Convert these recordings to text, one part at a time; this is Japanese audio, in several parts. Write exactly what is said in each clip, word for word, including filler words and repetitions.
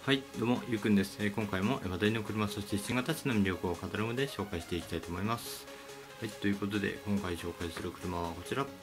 はい、どうも、ゆうくんです。えー今回も話題の車、そして新型車の魅力をカタログで紹介していきたいと思います。はい、ということで、今回紹介する車はこちら。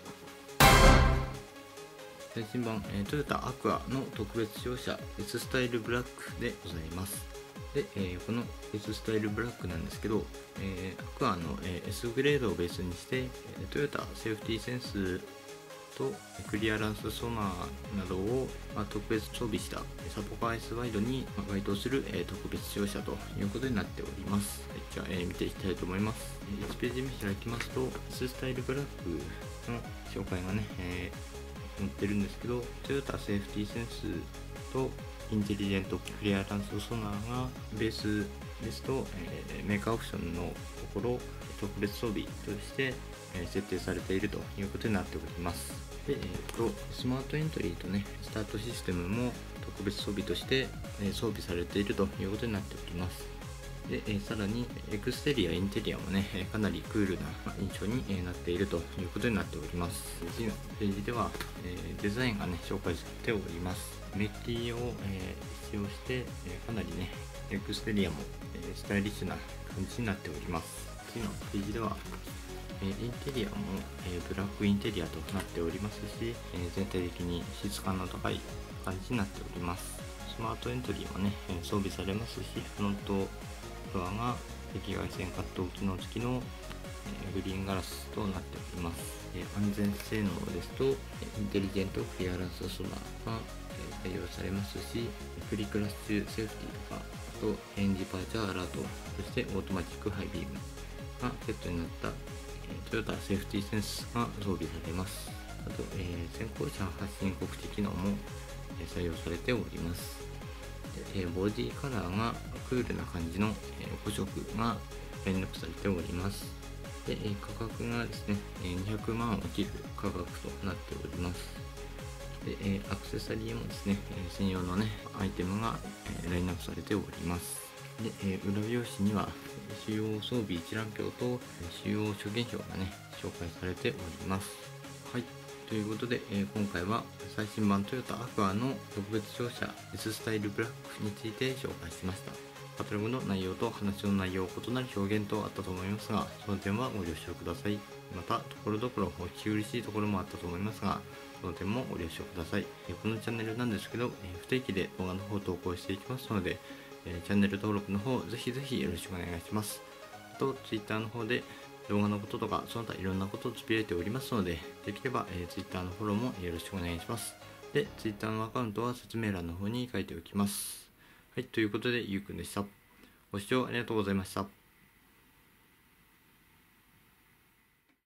最新版、えートヨタアクアの特別乗車 S スタイルブラックでございます。で、えーこの S スタイルブラックなんですけど、えーアクアの、えー S グレードをベースにして、えートヨタセーフティーセンスとクリアランスソナーなどを、まあ、特別装備したサポカー S ワイドにまあ該当する、えー特別乗車ということになっております。はい、じゃあ、えー見ていきたいと思います。いちページ目開きますと S スタイルブラックの紹介がね、えー載ってるんですけど、トヨタセーフティーセンスとインテリジェントクリアランスソナーがベースですと、えーメーカーオプションのところ特別装備としてえー設定されているということになっております。で、えー、とスマートエントリーとねスタートシステムも特別装備として、えー装備されているということになっております。で、えーさらにエクステリア、インテリアもね、えーかなりクールな印象にえーなっているということになっております。次のページでは、えーデザインがね紹介されております。メッキを、えー使用して、えーかなりねエクステリアも、えースタイリッシュな感じになっております。次のページではえーインテリアも、えーブラックインテリアとなっておりますし、えー全体的に質感の高い感じになっております。スマートエントリーもね、えー装備されますし、フロントドアが赤外線カット機能付きの、えーグリーンガラスとなっております。えー安全性能ですと、インテリジェントクリアランスソナーが、えー対応されますし、プリクラッシュセーフティとか、あとエンジパーチャーアラート、そしてオートマティックハイビームがセットになったトヨタセーフティーセンスが装備されます。あと、えー先行車発進告知機能も、えー採用されております。でえーボディカラーがクールな感じの、えーご色がラインナップされております。で、えー価格がですね、えーにひゃくまんを切る価格となっております。で、えーアクセサリーもですね、えー専用のねアイテムが、えーラインナップされております。で、えー裏表紙には主要装備一覧表と主要諸言表がね紹介されております。はい、ということで、えー今回は最新版トヨタアクアの特別乗車 S スタイルブラックについて紹介しました。カタログの内容と話の内容異なる表現とあったと思いますが、その点はご了承ください。また、ところどころお聞き苦しいところもあったと思いますが、その点もご了承ください。えーこのチャンネルなんですけど、えー不定期で動画の方を投稿していきますので、えーチャンネル登録の方ぜひぜひよろしくお願いします。あと Twitter の方で動画のこととかその他いろんなことをつぶやいておりますので、できれば、えー Twitter のフォローもよろしくお願いします。で Twitter のアカウントは説明欄の方に書いておきます。はい、ということでゆうくんでした。ご視聴ありがとうございました。